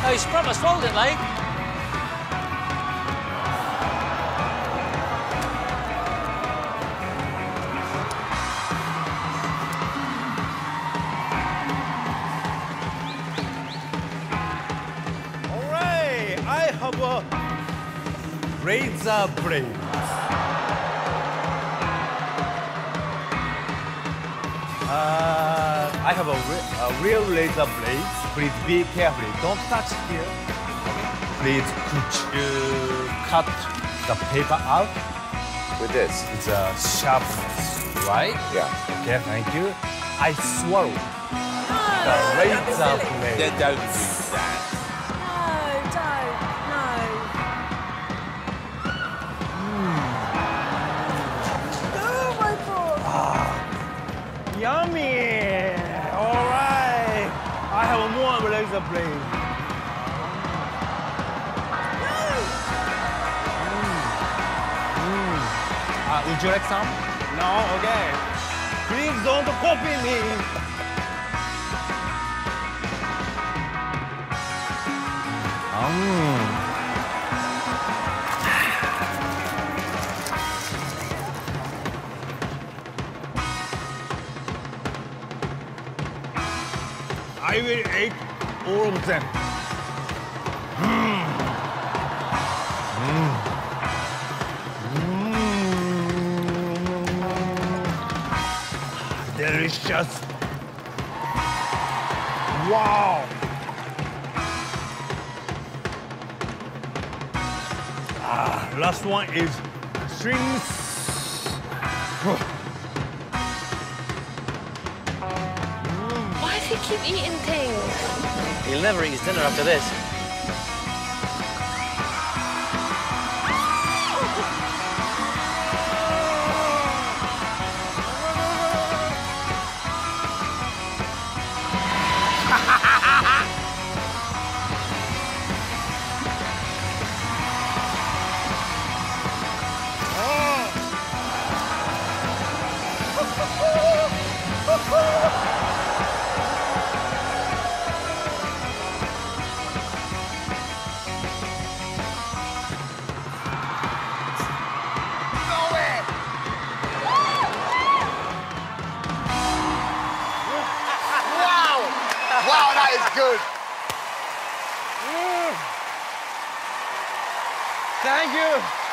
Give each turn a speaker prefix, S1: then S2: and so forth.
S1: Oh, he's proper swallowed it, like.
S2: All right, I have a razor blade. I have a real razor blade. Please be careful. Don't touch here. Please, could you cut the paper out?
S3: With this?
S2: It's a sharpness, right?
S3: Yeah.
S2: Okay, thank you. I swallow the razor blade.
S3: Then don't do that.
S4: Oh my God.
S2: Yummy! All right. I have more razor blade. Would you like some? No, okay. Please don't copy me. I will eat all of them. Delicious. Wow. Last one is shrimps.
S4: Why does he keep eating things?
S1: He'll never eat his dinner after this.
S3: Wow, that is good.
S2: Thank you.